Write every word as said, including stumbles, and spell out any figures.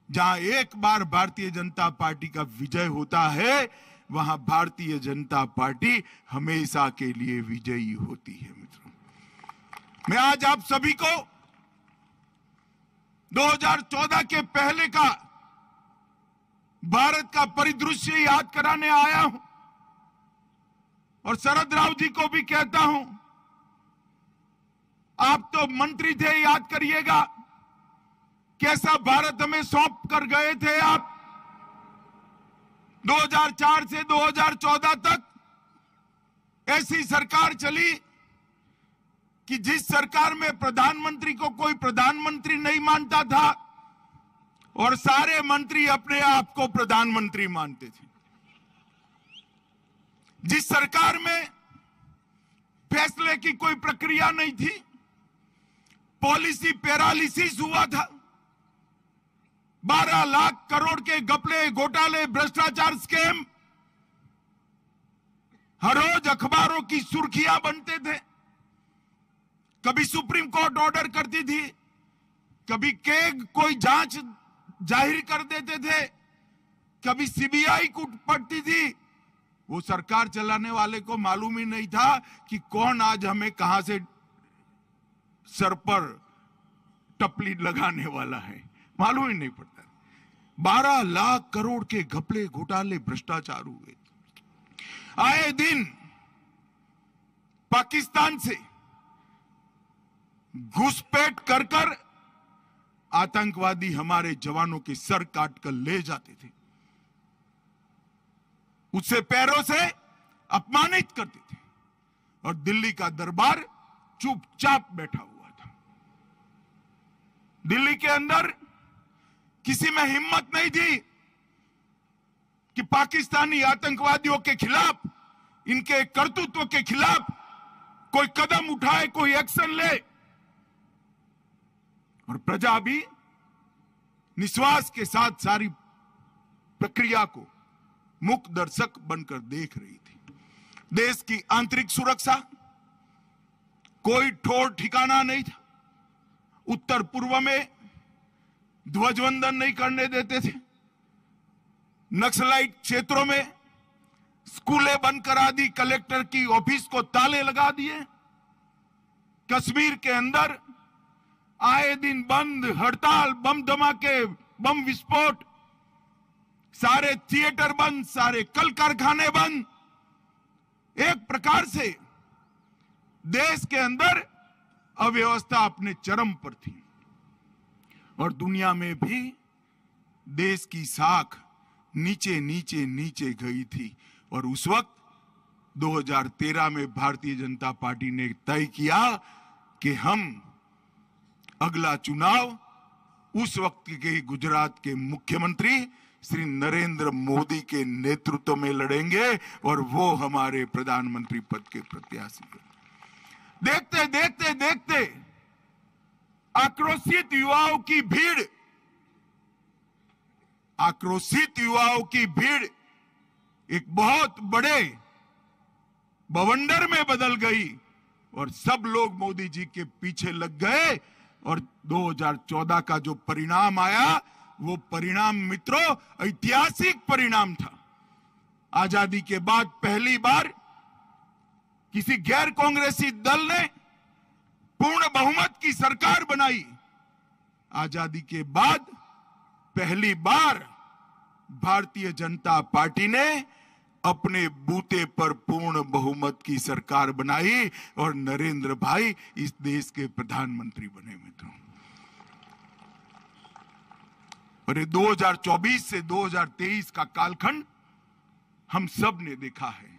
जहां एक बार भारतीय जनता पार्टी का विजय होता है, वहां भारतीय जनता पार्टी हमेशा के लिए विजयी होती है। मित्रों, मैं आज आप सभी को दो हज़ार चौदह के पहले का भारत का परिदृश्य याद कराने आया हूं और शरद राव जी को भी कहता हूं, आप तो मंत्री थे, याद करिएगा कैसा भारत हमें सौंप कर गए थे आप। दो हज़ार चार से दो हज़ार चौदह तक ऐसी सरकार चली कि जिस सरकार में प्रधानमंत्री को कोई प्रधानमंत्री नहीं मानता था और सारे मंत्री अपने आप को प्रधानमंत्री मानते थे। जिस सरकार में फैसले की कोई प्रक्रिया नहीं थी, पॉलिसी पैरालिसिस हुआ था। बारह लाख करोड़ के घपले, घोटाले, भ्रष्टाचार, स्कैम हर रोज अखबारों की सुर्खियां बनते थे। कभी सुप्रीम कोर्ट ऑर्डर करती थी, कभी केग कोई जांच जाहिर कर देते थे, कभी सीबीआई को पड़ती थी। वो सरकार चलाने वाले को मालूम ही नहीं था कि कौन आज हमें कहां से सर पर टपली लगाने वाला है, मालूम ही नहीं पड़ता। बारह लाख करोड़ के घपले, घोटाले, भ्रष्टाचार हुए। आए दिन पाकिस्तान से घुसपैठ कर कर आतंकवादी हमारे जवानों के सर काट कर ले जाते थे, उससे पैरों से अपमानित करते थे और दिल्ली का दरबार चुपचाप बैठा हुआ था। दिल्ली के अंदर किसी में हिम्मत नहीं थी कि पाकिस्तानी आतंकवादियों के खिलाफ, इनके कर्तृत्व के खिलाफ कोई कदम उठाए, कोई एक्शन ले। और प्रजा भी निश्वास के साथ सारी प्रक्रिया को मुख दर्शक बनकर देख रही थी। देश की आंतरिक सुरक्षा कोई ठोर ठिकाना नहीं था। उत्तर पूर्व में ध्वजवंदन नहीं करने देते थे। नक्सलाइट क्षेत्रों में स्कूलें बंद करा दी, कलेक्टर की ऑफिस को ताले लगा दिए। कश्मीर के अंदर आए दिन बंद, हड़ताल, बम धमाके, बम विस्फोट, सारे थिएटर बंद, सारे कल कारखाने बंद। एक प्रकार से देश के अंदर अव्यवस्था अपने चरम पर थी और दुनिया में भी देश की साख नीचे नीचे नीचे गई थी। और उस वक्त दो हज़ार तेरह में भारतीय जनता पार्टी ने तय किया कि हम अगला चुनाव उस वक्त के गुजरात के मुख्यमंत्री श्री नरेंद्र मोदी के नेतृत्व में लड़ेंगे और वो हमारे प्रधानमंत्री पद के प्रत्याशी हैं। देखते देखते देखते आक्रोशित युवाओं की भीड़ आक्रोशित युवाओं की भीड़ एक बहुत बड़े बवंडर में बदल गई और सब लोग मोदी जी के पीछे लग गए। और दो हज़ार चौदह का जो परिणाम आया, वो परिणाम मित्रों ऐतिहासिक परिणाम था। आजादी के बाद पहली बार किसी गैर कांग्रेसी दल ने पूर्ण बहुमत की सरकार बनाई। आजादी के बाद पहली बार भारतीय जनता पार्टी ने अपने बूते पर पूर्ण बहुमत की सरकार बनाई और नरेंद्र भाई इस देश के प्रधानमंत्री बने। मित्रों, और ये दो हज़ार चौबीस से दो हज़ार तेईस का कालखंड हम सब ने देखा है।